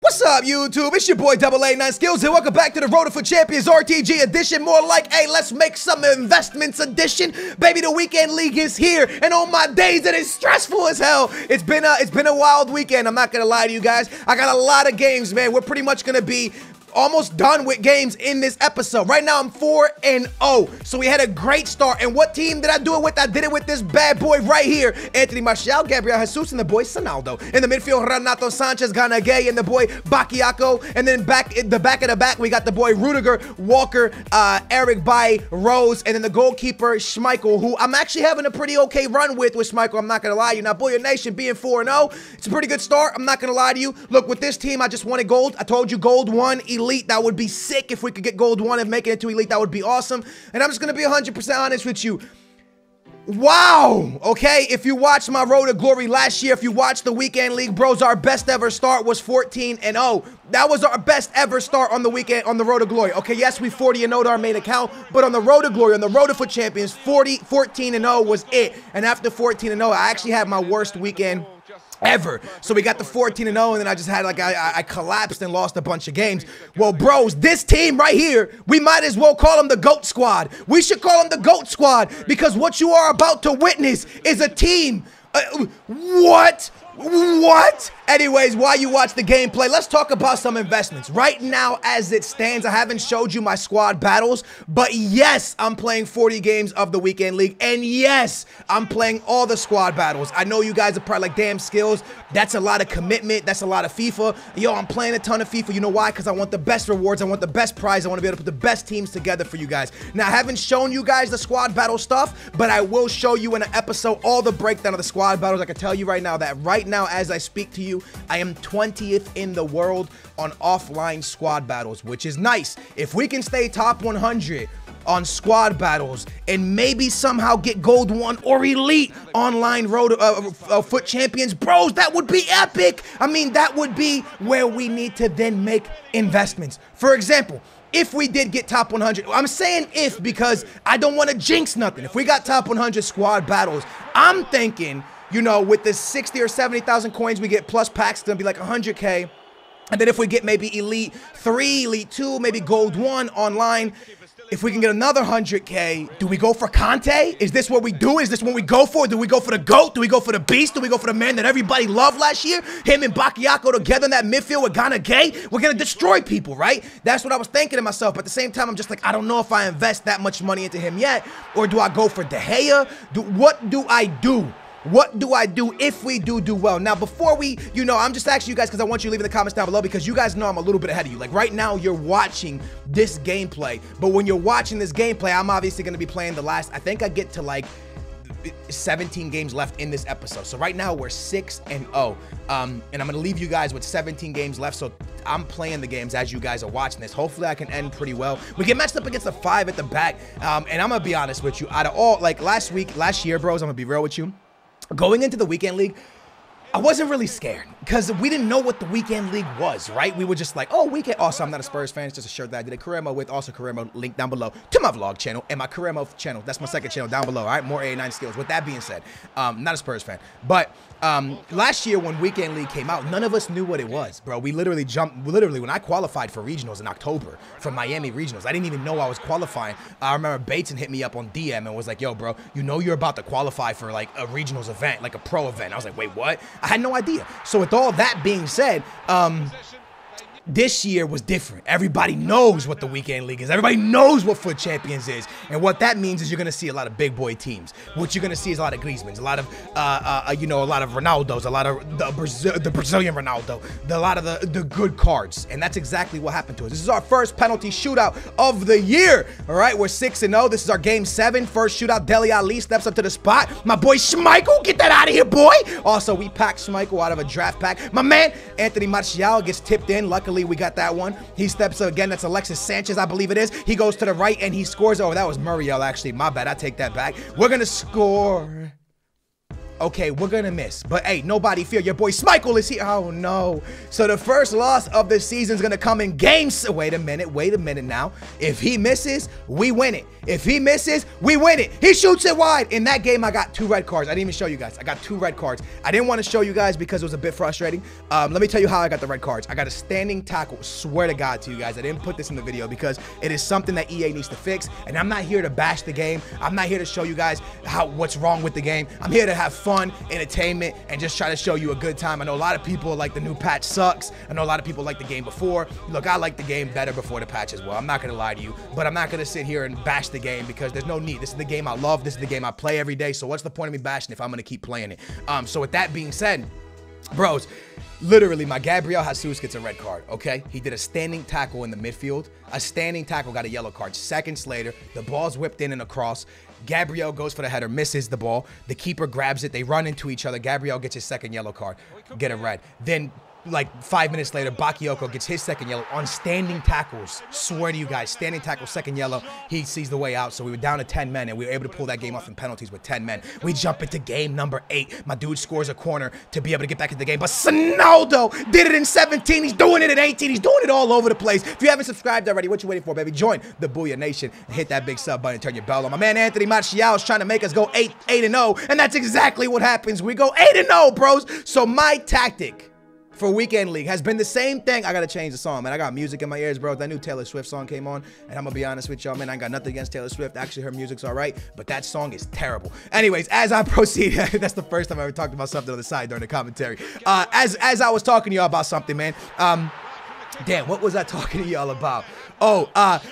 What's up, YouTube? It's your boy Double A9 Skills and welcome back to the Road to FUT Champions RTG edition. More like, hey, let's make some investments edition. Baby, the weekend league is here, and on my days it is stressful as hell. It's been a wild weekend. I'm not gonna lie to you guys. I got a lot of games, man. We're pretty much gonna be almost done with games in this episode. Right now, I'm 4-0. So we had a great start. And what team did I do it with? I did it with this bad boy right here. Anthony Martial, Gabriel Jesus, and the boy Sonaldo. In the midfield, Renato Sanchez, Gana Gay, and the boy Bakayoko. And then back in the back of the back, we got the boy Rudiger, Walker, Eric Bailly, Rose, and then the goalkeeper, Schmeichel, who I'm actually having a pretty okay run with Schmeichel. I'm not going to lie to you. Now, Boy Nation being 4-0, it's a pretty good start. I'm not going to lie to you. Look, with this team, I just wanted gold. I told you gold 1, elite. That would be sick if we could get gold 1 and make it to elite. That would be awesome. And I'm just going to be 100% honest with you. Wow. Okay. If you watched my Road to Glory last year, if you watched the weekend league, bros, our best ever start was 14-0. That was our best ever start on the weekend, on the Road to Glory. Okay. Yes, we 40-0 to our main account, but on the Road to Glory, on the Road to FUT Champions, 14-0 was it. And after 14-0, I actually had my worst weekend ever. So we got the 14-0, and then I just had like I collapsed and lost a bunch of games. Well, bros, this team right here, we might as well call them the GOAT Squad. We should call them the GOAT Squad because what you are about to witness is a team. What? Anyways, while you watch the gameplay, let's talk about some investments. Right now, as it stands, I haven't showed you my squad battles, but yes, I'm playing 40 games of the weekend league, and yes, I'm playing all the squad battles. I know you guys are probably like, damn, Skills, that's a lot of commitment, that's a lot of FIFA. Yo, I'm playing a ton of FIFA. You know why? Because I want the best rewards, I want the best prize, I want to be able to put the best teams together for you guys. Now, I haven't shown you guys the squad battle stuff, but I will show you in an episode all the breakdown of the squad battles. I can tell you right now that right now, as I speak to you, I am 20th in the world on offline squad battles, which is nice. If we can stay top 100 on squad battles and maybe somehow get gold 1 or elite online Road FUT Champions, bros, that would be epic. I mean, that would be where we need to then make investments. For example, if we did get top 100, I'm saying if because I don't want to jinx nothing. If we got top 100 squad battles, I'm thinking, you know, with the 60 or 70,000 coins we get plus packs, it's gonna be like 100K. And then if we get maybe elite 3, elite 2, maybe gold 1 online, if we can get another 100K, do we go for Conte? Is this what we do? Is this what we go for? Do we go for the GOAT? Do we go for the beast? Do we go for the man that everybody loved last year? Him and Bakayoko together in that midfield with Gana Gay? We're going to destroy people, right? That's what I was thinking to myself. But at the same time, I'm just like, I don't know if I invest that much money into him yet. Or do I go for De Gea? What do I do? What do I do if we do well? Now, before we, you know, I'm just asking you guys because I want you to leave in the comments down below because you guys know I'm a little bit ahead of you. Like right now, you're watching this gameplay. But when you're watching this gameplay, I'm obviously going to be playing the last, I think I get to like 17 games left in this episode. So right now we're 6-0. And I'm going to leave you guys with 17 games left. So I'm playing the games as you guys are watching this. Hopefully I can end pretty well. We get matched up against the 5 at the back. And I'm going to be honest with you. Out of all, like last year, bros, I'm going to be real with you. Going into the weekend league, I wasn't really scared because we didn't know what the weekend league was, right? We were just like, oh, weekend. Also, I'm not a Spurs fan. It's just a shirt that I did a career mode with. Also, career mode link down below to my vlog channel and my career mode channel. That's my second channel down below. All right, more A9 Skills. With that being said, not a Spurs fan, but last year when weekend league came out, none of us knew what it was, bro. We literally jumped. Literally, when I qualified for regionals in October from Miami regionals, I didn't even know I was qualifying. I remember Bateson hit me up on DM and was like, "Yo, bro, you know you're about to qualify for like a regionals event, like a pro event." I was like, "Wait, what?" I had no idea. So with all that being said, this year was different. Everybody knows what the weekend league is. Everybody knows what FUT Champions is. And what that means is you're going to see a lot of big boy teams. What you're going to see is a lot of Griezmanns, a lot of, you know, a lot of Ronaldos, a lot of the Brazilian Ronaldo, a lot of the good cards. And that's exactly what happened to us. This is our first penalty shootout of the year. All right, we're 6-0. This is our game 7. First shootout, Dele Alli steps up to the spot. My boy Schmeichel, get that out of here, boy. Also, we packed Schmeichel out of a draft pack. My man, Anthony Martial, gets tipped in. Luckily, we got that one. He steps up again. That's Alexis Sanchez, I believe it is. He goes to the right and he scores. Oh, that was Muriel, actually. My bad. I take that back. We're going to score. okay, we're gonna miss. But hey, nobody fear. Your boy Smichael is here. Oh no. So the first loss of the season is gonna come in games. Wait a minute now. If he misses, we win it. If he misses, we win it. He shoots it wide. In that game, I got 2 red cards. I didn't even show you guys. I got 2 red cards. I didn't want to show you guys because it was a bit frustrating. Let me tell you how I got the red cards. I got a standing tackle. Swear to God to you guys, I didn't put this in the video because it is something that EA needs to fix. And I'm not here to bash the game. I'm not here to show you guys what's wrong with the game. I'm here to have fun, entertainment, and just try to show you a good time. I know a lot of people like the new patch sucks. I know a lot of people like the game before. Look, I like the game better before the patch as well. I'm not gonna lie to you, but I'm not gonna sit here and bash the game because there's no need. This is the game I love. This is the game I play every day. So what's the point of me bashing if I'm gonna keep playing it? So with that being said, bros, literally my Gabriel Jesus gets a red card, okay? He did a standing tackle in the midfield. A standing tackle got a yellow card. Seconds later, the ball's whipped in and across. Gabriel goes for the header, misses the ball. The keeper grabs it. They run into each other. Gabriel gets his second yellow card, get a red. Then like 5 minutes later, Bakayoko gets his second yellow on standing tackles. Swear to you guys, standing tackle, second yellow. He sees the way out. So we were down to 10 men, and we were able to pull that game off in penalties with 10 men. We jump into game number 8. My dude scores a corner to be able to get back into the game. But Sonaldo did it in 17. He's doing it in 18. He's doing it all over the place. If you haven't subscribed already, what you waiting for, baby? Join the Booyah Nation and hit that big sub button and turn your bell on. My man Anthony Martial is trying to make us go 8-0, and that's exactly what happens. We go 8-0, bros. So my tactic for Weekend League has been the same thing. I gotta change the song, man. I got music in my ears, bro. That new Taylor Swift song came on, and I'm gonna be honest with y'all, man. I ain't got nothing against Taylor Swift. Actually, her music's all right, but that song is terrible. Anyways, as I proceed, that's the first time I ever talked about something on the side during the commentary. As I was talking to y'all about something, man. Damn, what was I talking to y'all about? Oh,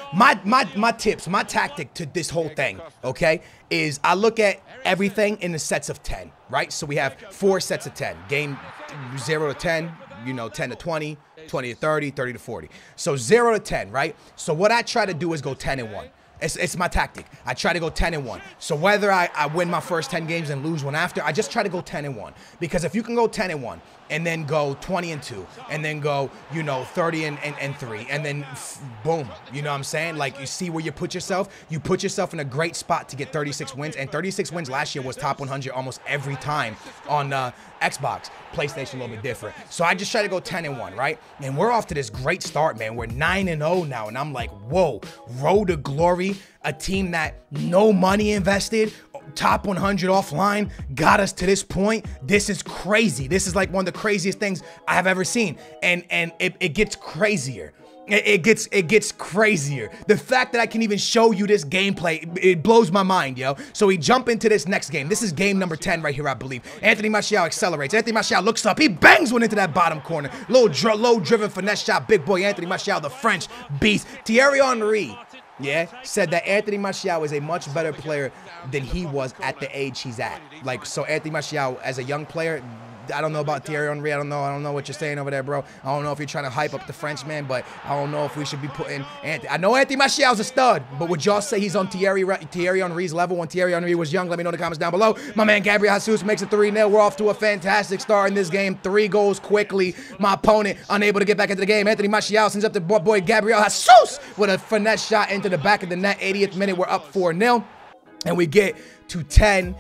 my tips, my tactic to this whole thing, okay, is I look at everything in the sets of 10, right? So we have 4 sets of 10. Game 0 to 10, you know, 10 to 20, 20 to 30, 30 to 40. So 0 to 10, right? So what I try to do is go 10-1. It's my tactic. I try to go 10-1. So whether I win my first 10 games and lose one after, I just try to go 10-1. Because if you can go 10-1 and then go 20-2 and then go, you know, 30-3 and then boom, you know what I'm saying? Like, you see where you put yourself? You put yourself in a great spot to get 36 wins. And 36 wins last year was top 100 almost every time on Xbox. PlayStation a little bit different. So I just try to go 10-1, right? And we're off to this great start, man. We're 9-0 now, and I'm like, whoa, road to glory. A team that no money invested, top 100 offline, got us to this point. This is crazy. This is like one of the craziest things I have ever seen, and it gets crazier. It gets crazier. The fact that I can even show you this gameplay, it blows my mind, yo. So we jump into this next game. This is game number 10 right here, I believe. Anthony Martial accelerates. Anthony Martial looks up. He bangs one into that bottom corner. Low-driven finesse shot. Big boy Anthony Martial, the French beast. Thierry Henry, yeah, said that Anthony Martial is a much better player than he was at the age he's at. Like, so Anthony Martial, as a young player, I don't know about Thierry Henry. I don't know what you're saying over there, bro. I don't know if you're trying to hype up the Frenchman, but I don't know if we should be putting Anthony. I know Anthony Martial's a stud, but would y'all say he's on Thierry Henry's level when Thierry Henry was young? Let me know in the comments down below. My man Gabriel Jesus makes it 3-0. We're off to a fantastic start in this game. 3 goals quickly. My opponent unable to get back into the game. Anthony Martial sends up the boy Gabriel Jesus with a finesse shot into the back of the net. 80th minute, we're up 4-0. And we get to 10-0,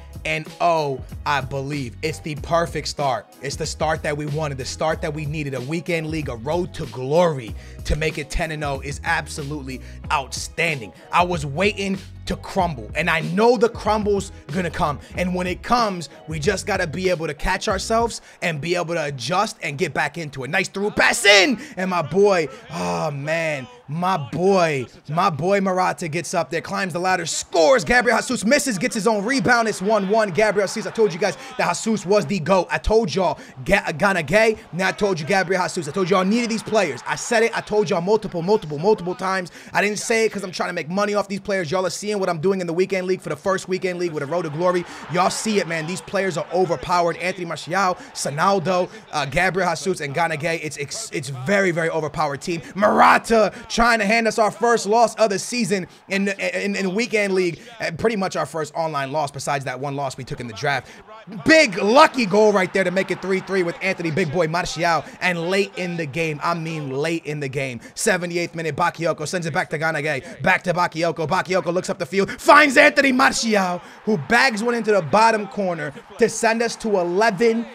I believe. It's the perfect start. It's the start that we wanted, the start that we needed. A Weekend League, a road to glory to make it 10-0 is absolutely outstanding. I was waiting to crumble, and I know the crumble's gonna come, and when it comes, we just gotta be able to catch ourselves and be able to adjust and get back into it. Nice through pass in, and my boy, oh man, my boy Morata gets up there, climbs the ladder, scores. Gabriel Jesus misses, gets his own rebound. It's 1-1. Gabriel Jesus, I told you guys that Jesus was the GOAT. I told y'all Gana Gay, now I told you Gabriel Jesus. I told y'all needed these players. I said it, I told y'all multiple times. I didn't say it because I'm trying to make money off these players. Y'all are seeing what I'm doing in the Weekend League for the first Weekend League with a road to glory. Y'all see it, man. These players are overpowered. Anthony Martial, Sonaldo, Gabriel Jesus, and Gana Gay. It's very, very overpowered team. Morata trying to hand us our first loss of the season in Weekend League. Pretty much our first online loss besides that one loss we took in the draft. Big lucky goal right there to make it 3-3 with Anthony Big Boy Martial. And late in the game, I mean late in the game, 78th minute, Bakayoko sends it back to Gana Gay. Back to Bakayoko. Bakayoko looks up the the field. Finds Anthony Martial, who bags one into the bottom corner to send us to 11-0.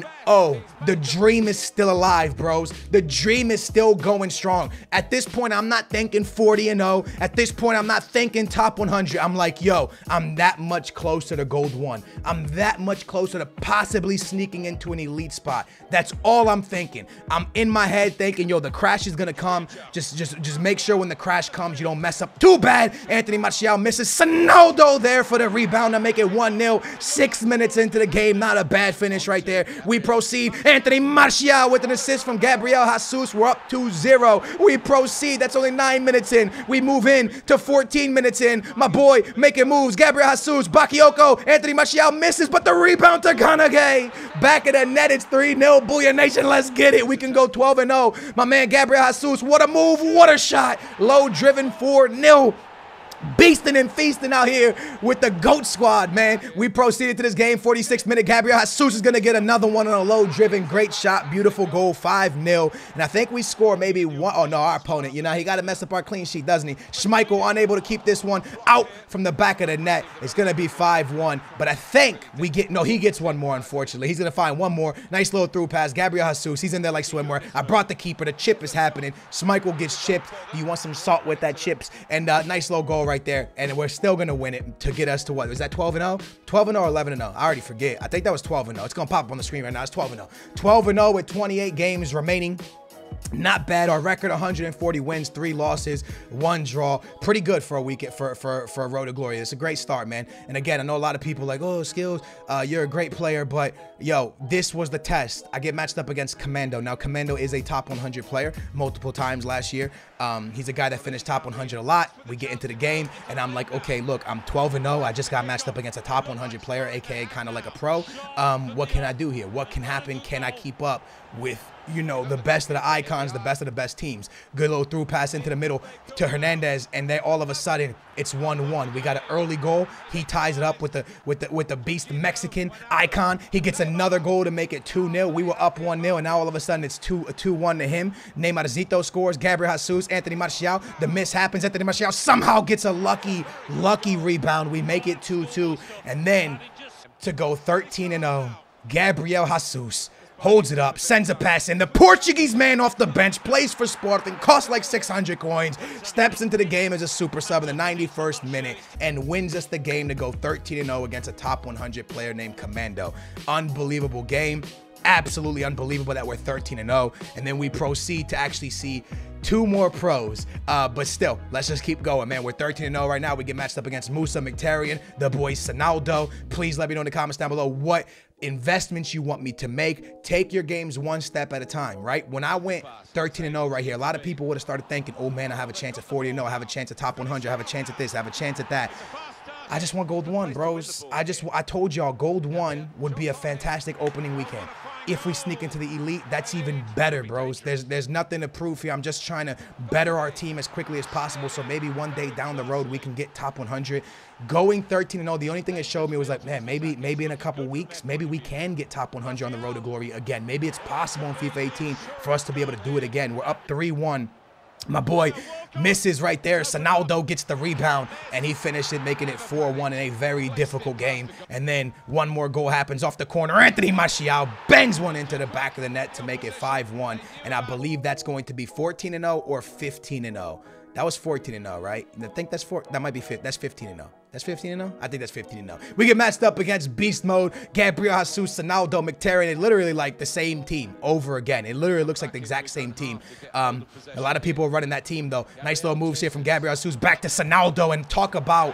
The dream is still alive, bros. The dream is still going strong. At this point, I'm not thinking 40-0. At this point, I'm not thinking top 100. I'm like, yo, I'm that much closer to gold 1. I'm that much closer to possibly sneaking into an elite spot. That's all I'm thinking. I'm in my head thinking, yo, the crash is gonna come. Just make sure when the crash comes, you don't mess up too bad. Anthony Martial misses. Sonaldo there for the rebound to make it 1-0. 6 minutes into the game, not a bad finish right there. We proceed. Anthony Martial with an assist from Gabriel Jesus. We're up 2-0. We proceed. That's only 9 minutes in. We move in to 14 minutes in. My boy making moves. Gabriel Jesus, Bakayoko. Anthony Martial misses, but the rebound to Kanage. Back of the net. It's 3-0. Booyah Nation, let's get it. We can go 12-0. My man Gabriel Jesus, what a move. What a shot. Low driven 4-0. Beasting and feasting out here with the GOAT squad, man. We proceeded to this game. 46-minute. Gabriel Jesus is going to get another one on a low-driven. Great shot. Beautiful goal. 5-0. And I think we score maybe one. Oh, no, our opponent. You know, he got to mess up our clean sheet, doesn't he? Schmeichel unable to keep this one out from the back of the net. It's going to be 5-1. But I think we get... No, he gets one more, unfortunately. He's going to find one more. Nice little through pass. Gabriel Jesus. He's in there like swimwear. I brought the keeper. The chip is happening. Schmeichel gets chipped. Do you want some salt with that chips? And nice little goal right there, and we're still gonna win it to get us to what? Was that 12-0? 12-0 or 11-0? I already forget. I think that was 12-0. It's gonna pop up on the screen right now. It's 12-0. 12-0 with 28 games remaining. Not bad. Our record: 140 wins, 3 losses, 1 draw. Pretty good for a weekend for a road to glory. It's a great start, man. And again, I know a lot of people like, oh, Skills, you're a great player, but yo, this was the test. I get matched up against Commando. Now, Commando is a top 100 player multiple times last year. He's a guy that finished top 100 a lot. We get into the game, and I'm like, okay, look, I'm 12-0. I just got matched up against a top 100 player, aka kind of like a pro. What can I do here? What can happen? Can I keep up with, you know, the best of the icons, the best of the best teams? Good little through pass into the middle to Hernandez, and then all of a sudden it's 1-1. We got an early goal. He ties it up with the beast Mexican icon. He gets another goal to make it 2-0. We were up 1-0, and now all of a sudden it's 2-1 to him. Neymarzito scores. Gabriel Jesus, Anthony Martial. The miss happens. Anthony Martial somehow gets a lucky rebound. We make it 2-2, and then to go 13-0, Gabriel Jesus holds it up, sends a pass in. The Portuguese man off the bench plays for Sporting, costs like 600 coins, steps into the game as a super sub in the 91st minute, and wins us the game to go 13-0 against a top 100 player named Commando. Unbelievable game. Absolutely unbelievable that we're 13-0, and then we proceed to actually see 2 more pros, but still, let's just keep going, man. We're 13-0 right now. We get matched up against Musa Mkhitaryan, the boy Sonaldo. Please let me know in the comments down below what investments you want me to make. Take your games one step at a time, right? When I went 13-0 right here, a lot of people would have started thinking, oh man, I have a chance at 40-0, I have a chance at top 100, I have a chance at this, I have a chance at that. I just want gold 1, bros. I told y'all gold 1 would be a fantastic opening weekend. If we sneak into the elite, that's even better, bros. There's nothing to prove here. I'm just trying to better our team as quickly as possible, so maybe one day down the road we can get top 100. Going 13-0, the only thing it showed me was like, man, maybe in a couple weeks, maybe we can get top 100 on the road to glory again. Maybe it's possible in FIFA 18 for us to be able to do it again. We're up 3-1. My boy misses right there. Sonaldo gets the rebound, and he finished it, making it 4-1 in a very difficult game. And then one more goal happens off the corner. Anthony Martial bangs one into the back of the net to make it 5-1. And I believe that's going to be 14-0 or 15-0. That was 14-0, right? I think that's that might be that's 15-0. That's 15-0? I think that's 15-0. We get matched up against Beast Mode, Gabriel Jesus, Sonaldo, Mkhitaryan. It literally like the same team over again. It literally looks like the exact same team. A lot of people are running that team, though. Nice little moves here from Gabriel Jesus back to Sonaldo, and talk about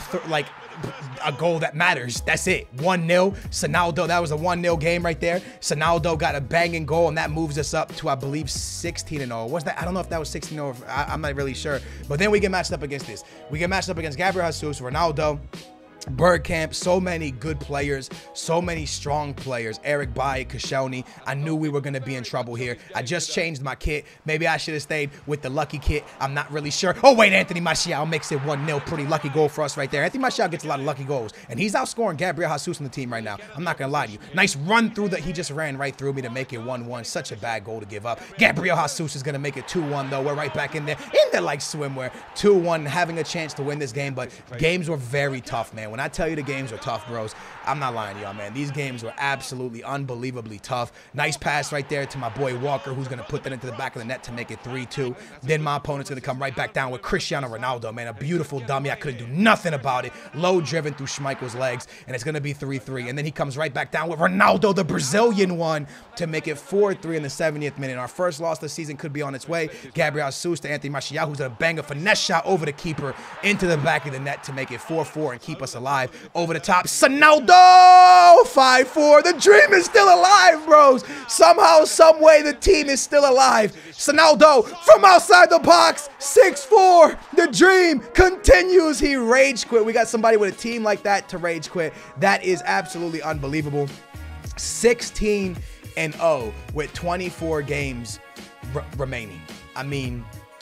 a goal that matters. That's it. 1-0. Sonaldo, that was a 1-0 game right there. Sonaldo got a banging goal, and that moves us up to, I believe, 16-0. Was that? I don't know if that was 16-0. Or I'm not really sure. But then we get matched up against this. We get matched up against Gabriel Jesus, Ronaldo, Bergkamp, so many good players, so many strong players. Eric Bailly, Koscielny. I knew we were going to be in trouble here. I just changed my kit. Maybe I should have stayed with the lucky kit. I'm not really sure. Oh, wait, Anthony Martial makes it 1-0. Pretty lucky goal for us right there. Anthony Martial gets a lot of lucky goals, and he's outscoring Gabriel Jesus on the team right now. I'm not going to lie to you. Nice run through he just ran right through me to make it 1-1. Such a bad goal to give up. Gabriel Jesus is going to make it 2-1, though. We're right back in there like swimwear. 2-1, having a chance to win this game, but games were very tough, man. When I tell you the games were tough, bros, I'm not lying to y'all, man. These games were absolutely unbelievably tough. Nice pass right there to my boy Walker, who's going to put that into the back of the net to make it 3-2. Then my opponent's going to come right back down with Cristiano Ronaldo, man. A beautiful dummy. I couldn't do nothing about it. Low driven through Schmeichel's legs, and it's going to be 3-3. And then he comes right back down with Ronaldo, the Brazilian one, to make it 4-3 in the 70th minute. Our first loss of the season could be on its way. Gabriel Jesus to Anthony Martial, who's going to bang a finesse shot over the keeper into the back of the net to make it 4-4 and keep us alive. Over the top, Ronaldo, 5-4. The dream is still alive, bros. Somehow, some way, the team is still alive. Ronaldo from outside the box, 6-4. The dream continues. He rage quit. We got somebody with a team like that to rage quit. That is absolutely unbelievable. 16-0 with 24 games remaining. I mean,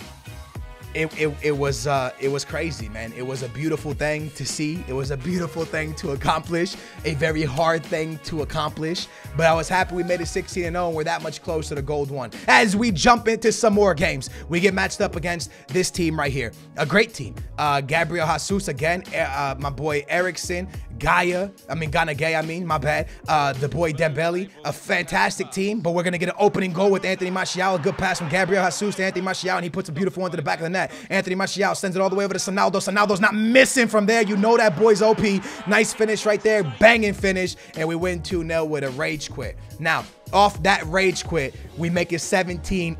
it was crazy, man. It was a beautiful thing to see. It was a beautiful thing to accomplish. A very hard thing to accomplish. But I was happy we made it 16-0 and we're that much closer to gold one. As we jump into some more games, we get matched up against this team right here. A great team. Gabriel Jesus again. My boy Ericsson. Gana Gay, my bad. The boy Dembele, a fantastic team, but we're going to get an opening goal with Anthony Martial. A good pass from Gabriel Jesus to Anthony Martial, and he puts a beautiful one to the back of the net. Anthony Martial sends it all the way over to Ronaldo. Ronaldo's not missing from there. You know that boy's OP. Nice finish right there. Banging finish, and we win 2-0 with a rage quit. Now, off that rage quit, we make it 17-0.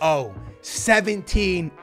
17-0,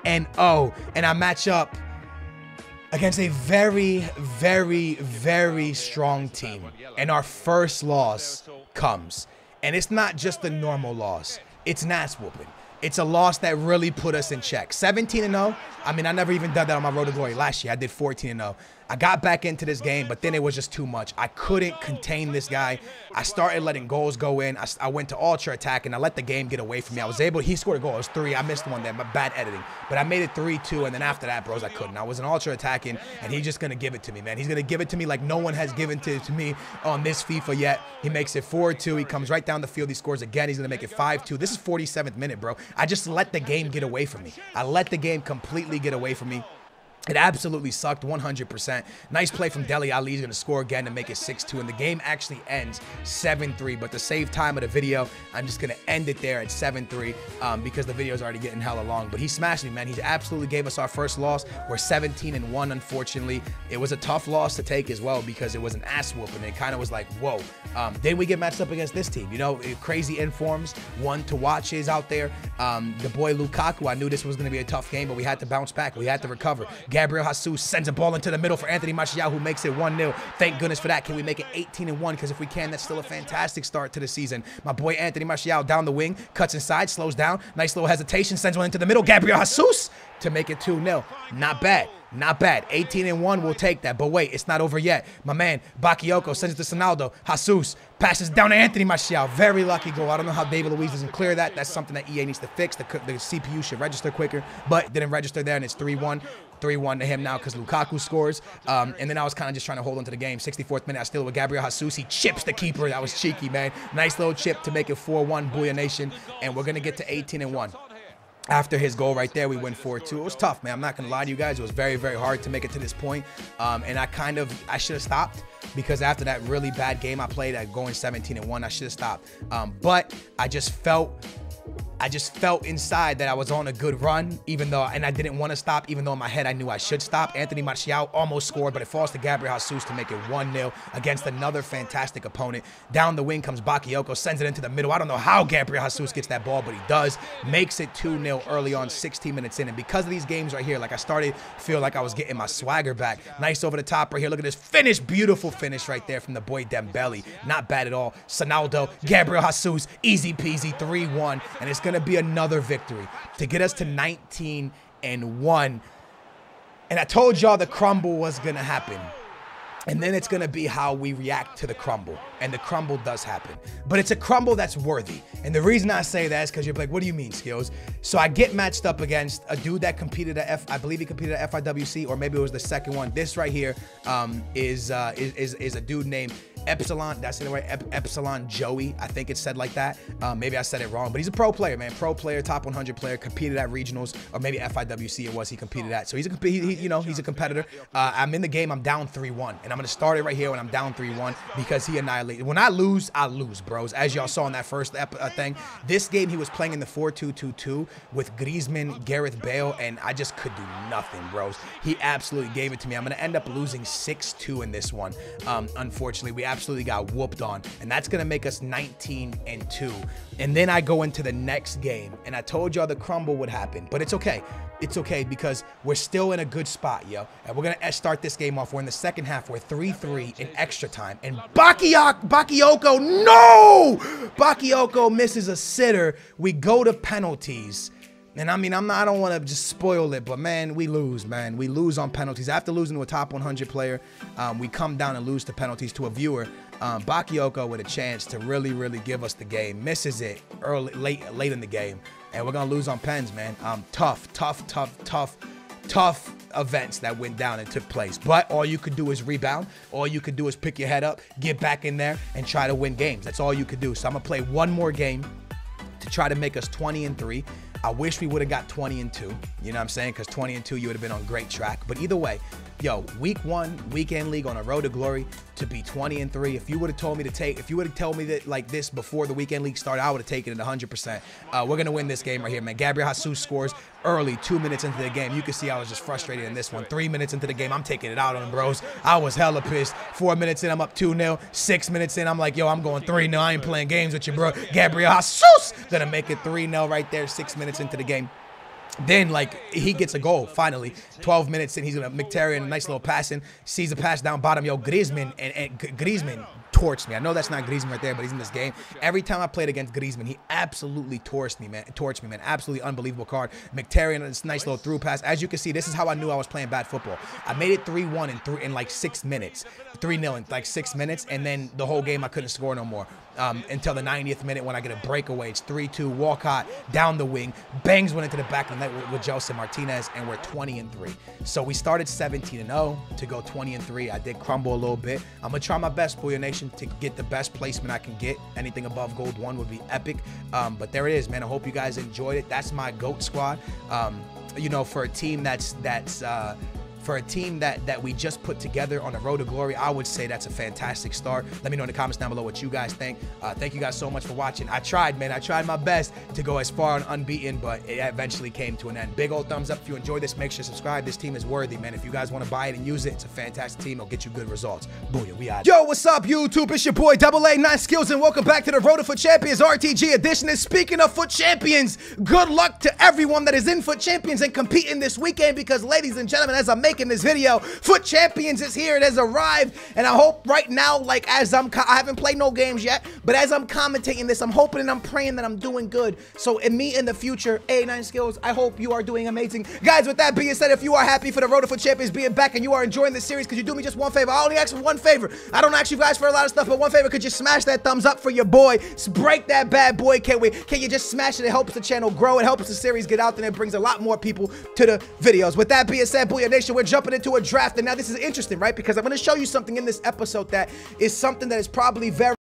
and I match up against a very, very, very strong team. And our first loss comes. And it's not just a normal loss. It's an ass whooping. It's a loss that really put us in check. 17-0. I mean, I never even done that on my road to glory last year. I did 14-0. I got back into this game, but then it was just too much. I couldn't contain this guy. I started letting goals go in. I went to ultra attack, and I let the game get away from me. I was able, he scored a goal. It was 3. I missed one there, my bad editing. But I made it 3-2, and then after that, bros, I couldn't. I was an ultra attacking, and he's just going to give it to me, man. He's going to give it to me like no one has given it to me on this FIFA yet. He makes it 4-2. He comes right down the field. He scores again. He's going to make it 5-2. This is 47th minute, bro. I just let the game get away from me. I let the game completely get away from me. It absolutely sucked 100%. Nice play from Dele Alli. He's going to score again to make it 6-2. And the game actually ends 7-3. But to save time of the video, I'm just going to end it there at 7-3 because the video is already getting hella long. But he smashed me, man. He absolutely gave us our first loss. We're 17-1, unfortunately. It was a tough loss to take as well because it was an ass whooping. It kind of was like, whoa. Then we get matched up against this team. You know, crazy informs. One to watch is out there. The boy Lukaku, I knew this was going to be a tough game, but we had to bounce back. We had to recover. Gabriel Jesus sends a ball into the middle for Anthony Martial, who makes it 1-0. Thank goodness for that. Can we make it 18-1? Because if we can, that's still a fantastic start to the season. My boy Anthony Martial down the wing, cuts inside, slows down. Nice little hesitation, sends one into the middle. Gabriel Jesus to make it 2-0. Not bad. Not bad. 18-1, we'll take that. But wait, it's not over yet. My man, Bakayoko sends it to Ronaldo. Jesus passes down to Anthony Martial. Very lucky goal. I don't know how David Luiz doesn't clear that. That's something that EA needs to fix. The CPU should register quicker, but didn't register there, and it's 3-1. 3-1 to him now because Lukaku scores. And then I was kind of just trying to hold on to the game. 64th minute, I steal it with Gabriel Jesus. He chips the keeper. That was cheeky, man. Nice little chip to make it 4-1, Booyah Nation. And we're going to get to 18-1. After his goal right there, we win 4-2. It was tough, man. I'm not going to lie to you guys. It was very, very hard to make it to this point. And I should have stopped because after that really bad game I played at going 17-1, I should have stopped. But I just felt inside that I was on a good run, and I didn't want to stop, even though in my head I knew I should stop. Anthony Martial almost scored, but it falls to Gabriel Jesus to make it 1-0 against another fantastic opponent. Down the wing comes Bakayoko, sends it into the middle. I don't know how Gabriel Jesus gets that ball, but he does. Makes it 2-0 early on, 16 minutes in. And because of these games right here, like I started to feel like I was getting my swagger back. Nice over the top right here. Look at this finish. Beautiful finish right there from the boy Dembele. Not bad at all. Ronaldo, Gabriel Jesus, easy peasy, 3-1. And it's going to be another victory to get us to 19-1. And I told y'all the crumble was going to happen. And then it's going to be how we react to the crumble. And the crumble does happen. But it's a crumble that's worthy. And the reason I say that is because you're like, what do you mean, Skills? So I get matched up against a dude that competed at I believe he competed at FIWC, or maybe it was the second one. This right here is a dude named Epsilon. That's the right, Epsilon Joey. I think it's said like that. Maybe I said it wrong, but he's a pro player, man. Pro player, top 100 player, competed at regionals, or maybe FIWC it was he competed at. So he's a competitor. I'm in the game. I'm down 3-1, and I'm gonna start it right here when I'm down 3-1 because he annihilated. When I lose, bros. As y'all saw in that first thing, this game he was playing in the 4-2-2-2 with Griezmann, Gareth Bale, and I just could do nothing, bros. He absolutely gave it to me. I'm gonna end up losing 6-2 in this one. Unfortunately, we absolutely got whooped on, and that's gonna make us 19-2. And then I go into the next game, and I told y'all the crumble would happen, but it's okay. It's okay because we're still in a good spot, yo. And we're gonna start this game off. We're in the second half. We're 3-3 in extra time, and Bakayoko, no! Bakayoko misses a sitter. We go to penalties. And I mean, I don't want to just spoil it, but man, we lose, man. We lose on penalties. After losing to a top 100 player, we come down and lose to penalties to a viewer. Bakayoko with a chance to really give us the game. Misses it late in the game. And we're going to lose on pens, man. Tough events that went down and took place. But all you could do is rebound. All you could do is pick your head up, get back in there, and try to win games. That's all you could do. So I'm going to play one more game to try to make us 20-3. I wish we would have got 20-2, you know what I'm saying? Because 20-2, you would have been on great track. But either way, yo, week 1, weekend league on a road to glory to be 20-3. If you would have told me that like this before the weekend league started, I would have taken it 100%. We're going to win this game right here, man. Gabriel Jesus scores early, 2 minutes into the game. You can see I was just frustrated in this one. 3 minutes into the game, I'm taking it out on them, bros. I was hella pissed. 4 minutes in, I'm up 2-0. 6 minutes in, I'm like, yo, I'm going 3-0. I ain't playing games with you, bro. Gabriel Jesus gonna make it 3-0 right there, 6 minutes into the game. Then, like, he gets a goal, finally. 12 minutes in, he's going to Mkhitaryan, a nice little passing. Sees a pass down bottom. Yo, Griezmann, and Griezmann torched me. I know that's not Griezmann right there, but he's in this game. Every time I played against Griezmann, he absolutely torched me, man. Absolutely unbelievable card. Mkhitaryan, this nice little through pass. As you can see, this is how I knew I was playing bad football. I made it 3-1 in like 6 minutes. 3-0 in like 6 minutes, and then the whole game I couldn't score no more. Until the 90th minute when I get a breakaway. It's 3-2, Walcott down the wing, bangs one into the back of the net with Jose Martinez, and we're 20-3. So we started 17-0 to go 20-3. I did crumble a little bit. I'm gonna try my best, Booyah Nation, to get the best placement I can get. Anything above gold 1 would be epic. But there it is, man. I hope you guys enjoyed it. That's my GOAT squad. You know, for a team for a team that we just put together on the road to glory, I would say that's a fantastic start. Let me know in the comments down below what you guys think. Thank you guys so much for watching. I tried, man. I tried my best to go as far and unbeaten, but it eventually came to an end. Big old thumbs up if you enjoyed this. Make sure to subscribe. This team is worthy, man. If you guys want to buy it and use it, it's a fantastic team. It'll get you good results. Booyah, we out. Yo, what's up, YouTube? It's your boy, AA9 Skills, and welcome back to the Road to Foot Champions RTG edition. And speaking of Foot Champions, good luck to everyone that is in Foot Champions and competing this weekend, because, ladies and gentlemen, as I'm making this video, Foot Champions is here. It has arrived, and I hope right now, like, as I haven't played no games yet, but as I'm commentating this, I'm hoping and I'm praying that I'm doing good. So in the future, AA9 Skills, I hope you are doing amazing. Guys, with that being said, if you are happy for the Road to Foot Champions being back and you are enjoying this series, could you do me just one favor? I only ask for one favor. I don't ask you guys for a lot of stuff, but one favor, could you smash that thumbs up for your boy? Break that bad boy. Can you just smash it? It helps the channel grow. It helps the series get out there, and it brings a lot more people to the videos. With that being said, Booyah Nation, we're jumping into a draft. And now this is interesting, right? Because I'm going to show you something in this episode that is something that is probably very